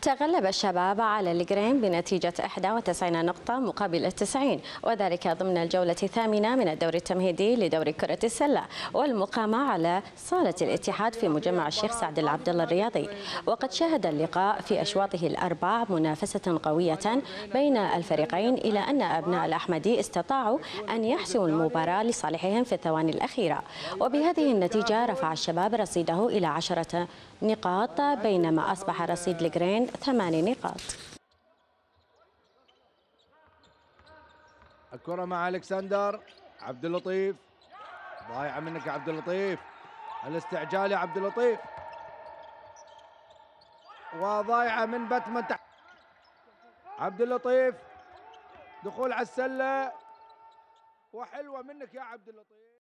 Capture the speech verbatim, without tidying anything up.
تغلب الشباب على الجرين بنتيجة إحدى وتسعين نقطة مقابل تسعين، وذلك ضمن الجولة الثامنة من الدور التمهيدي لدوري كرة السلة والمقامة على صالة الاتحاد في مجمع الشيخ سعد العبد الله الرياضي. وقد شهد اللقاء في أشواطه الأربع منافسة قوية بين الفريقين، إلى أن أبناء الأحمدي استطاعوا أن يحسموا المباراة لصالحهم في الثواني الأخيرة، وبهذه النتيجة رفع الشباب رصيده إلى عشرة نقاط، بينما أصبح رصيد الجرين ثماني نقاط. الكرة مع الكسندر عبد اللطيف، ضايعة منك يا عبد اللطيف، الاستعجال يا عبد اللطيف، وضايعة من باتمان تحت عبد اللطيف، دخول على السلة وحلوة منك يا عبد اللطيف.